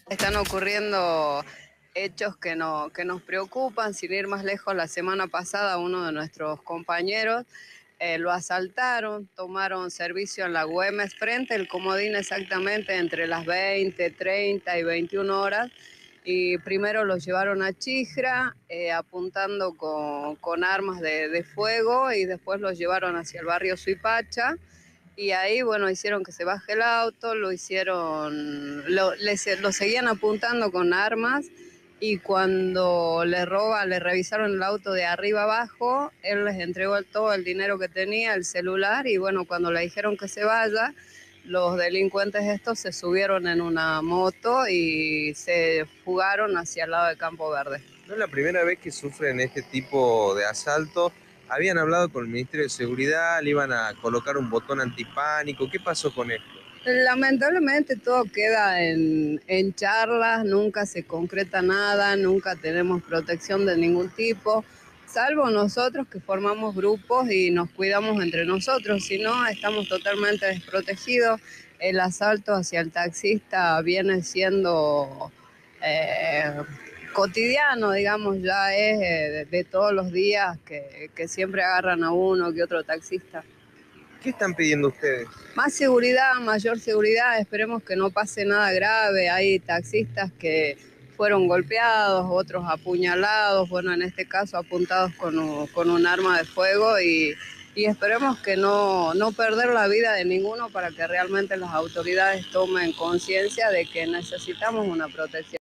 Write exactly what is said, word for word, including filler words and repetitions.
Están ocurriendo hechos que, no, que nos preocupan. Sin ir más lejos, la semana pasada uno de nuestros compañeros eh, lo asaltaron, tomaron servicio en la Güemes frente al Comodín exactamente entre las veinte, treinta y veintiuna horas. Y primero los llevaron a Chijra eh, apuntando con, con armas de, de fuego, y después los llevaron hacia el barrio Suipacha. Y ahí, bueno, hicieron que se baje el auto, lo hicieron, lo, le, lo seguían apuntando con armas, y cuando le roba, le revisaron el auto de arriba abajo, él les entregó el, todo el dinero que tenía, el celular, y bueno, cuando le dijeron que se vaya, los delincuentes estos se subieron en una moto y se fugaron hacia el lado de Campo Verde. No es la primera vez que sufren este tipo de asalto. Habían hablado con el Ministerio de Seguridad, le iban a colocar un botón antipánico. ¿Qué pasó con esto? Lamentablemente todo queda en, en charlas, nunca se concreta nada, nunca tenemos protección de ningún tipo, salvo nosotros que formamos grupos y nos cuidamos entre nosotros. Si no, estamos totalmente desprotegidos. El asalto hacia el taxista viene siendo eh, cotidiano, digamos, ya es eh, de, de todos los días que, que siempre agarran a uno que otro taxista. ¿Qué están pidiendo ustedes? Más seguridad, mayor seguridad, esperemos que no pase nada grave. Hay taxistas que fueron golpeados, otros apuñalados, bueno, en este caso apuntados con un, con un arma de fuego, y, y esperemos que no, no perder la vida de ninguno, para que realmente las autoridades tomen conciencia de que necesitamos una protección.